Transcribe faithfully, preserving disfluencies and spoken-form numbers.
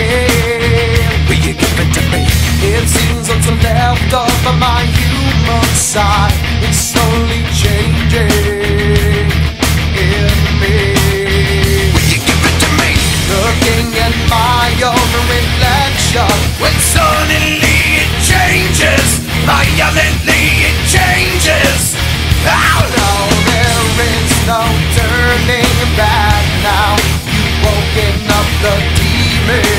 Will you give it to me? It seems what's left of my human side is slowly changing in me. Will you give it to me? Looking at my own reflection, when suddenly it changes, violently it changes. Oh no, there is no turning back now. You've woken up the demon